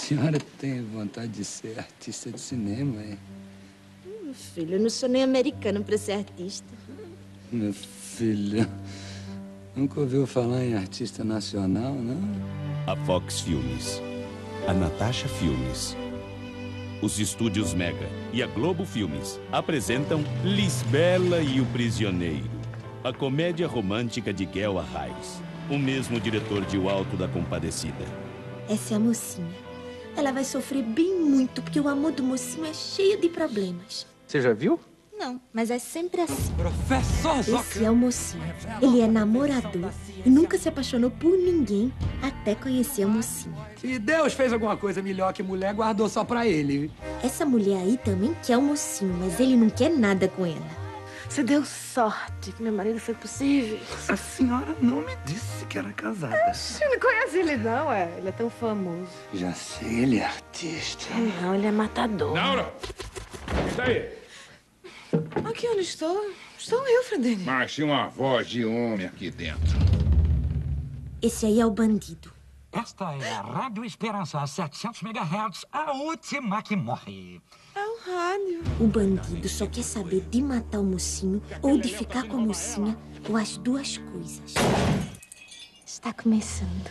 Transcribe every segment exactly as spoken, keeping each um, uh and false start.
senhora tem vontade de ser artista de cinema, hein? Meu filho, eu não sou nem americano para ser artista. Meu filho, nunca ouviu falar em artista nacional, não? A Fox Filmes, a Natasha Filmes, os estúdios Mega e a Globo Filmes apresentam Lisbela e o Prisioneiro, a comédia romântica de Guel Arraes, o mesmo diretor de O Alto da Compadecida. Essa é a mocinha. Ela vai sofrer bem muito, porque o amor do mocinho é cheio de problemas. Você já viu? Não, mas é sempre assim. Professor Zocker! Esse é o mocinho. Ele é namorador e nunca se apaixonou por ninguém até conhecer a mocinha. Se Deus fez alguma coisa melhor que mulher, guardou só pra ele. Essa mulher aí também quer o mocinho, mas ele não quer nada com ela. Você deu sorte que meu marido foi possível. A senhora não me disse que era casada. Você não conhece ele, não, é? Ele é tão famoso. Já sei, ele é artista. Não, ele é matador. Laura! E daí? Aqui onde estou? Estou eu, Fredene. Mas tinha uma voz de homem aqui dentro. Esse aí é o bandido. Esta é a Rádio Esperança, a setecentos megahertz, a última que morre. É o rádio. O bandido só quer saber de matar o mocinho ou de ficar com a mocinha, ou as duas coisas. Está começando.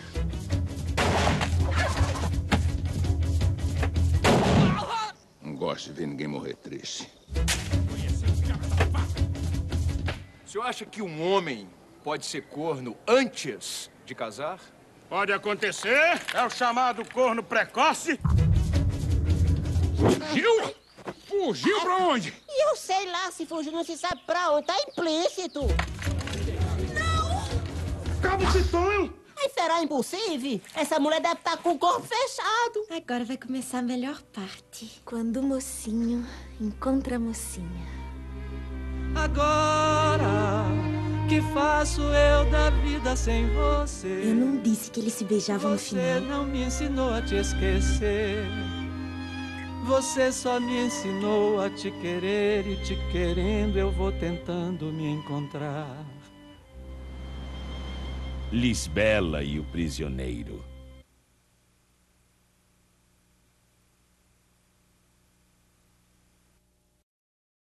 Não gosto de ver ninguém morrer triste. O senhor acha que um homem pode ser corno antes de casar? Pode acontecer. É o chamado corno precoce. Fugiu? Fugiu pra onde? E eu sei lá, se fugiu não se sabe pra onde. Tá implícito. Cabo esse tom! Mas será impossível? Essa mulher deve estar com o corpo fechado. Agora vai começar a melhor parte. Quando o mocinho encontra a mocinha. Agora, que faço eu da vida sem você? Eu não disse que eles se beijavam no Você final. não me ensinou a te esquecer. Você só me ensinou a te querer e te querendo eu vou tentando me encontrar. Lisbela e o Prisioneiro.